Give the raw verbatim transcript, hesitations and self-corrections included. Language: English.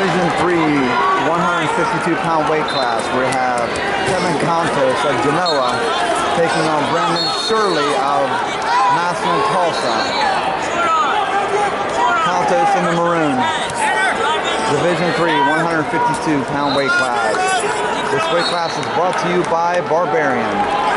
Division three, one hundred fifty-two pound weight class. We have Kevin Contos of Genoa taking on Brennan Shirley of National Tulsa. Contos in the maroon. Division three, one hundred fifty-two pound weight class. This weight class is brought to you by Barbarian.